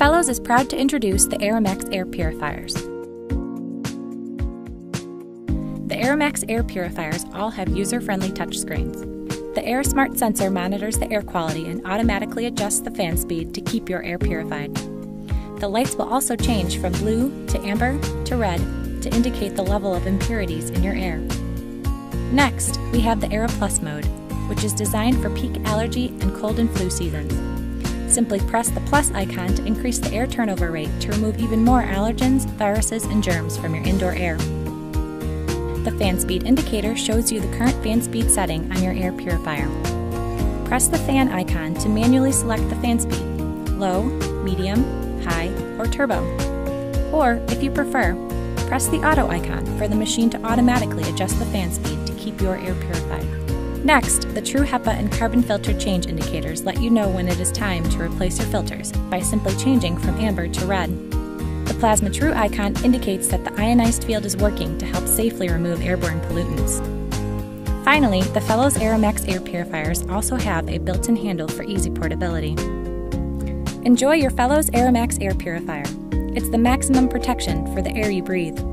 Fellows is proud to introduce the AeraMax air purifiers. The AeraMax air purifiers all have user-friendly touchscreens. The AirSmart sensor monitors the air quality and automatically adjusts the fan speed to keep your air purified. The lights will also change from blue to amber to red to indicate the level of impurities in your air. Next, we have the Aera Plus mode, which is designed for peak allergy and cold and flu seasons. Simply press the plus icon to increase the air turnover rate to remove even more allergens, viruses, and germs from your indoor air. The fan speed indicator shows you the current fan speed setting on your air purifier. Press the fan icon to manually select the fan speed, low, medium, high, or turbo. Or, if you prefer, press the auto icon for the machine to automatically adjust the fan speed to keep your air purified. Next, the True HEPA and carbon filter change indicators let you know when it is time to replace your filters by simply changing from amber to red. The Plasma True icon indicates that the ionized field is working to help safely remove airborne pollutants. Finally, the Fellows AeraMax air purifiers also have a built-in handle for easy portability. Enjoy your Fellows AeraMax air purifier. It's the maximum protection for the air you breathe.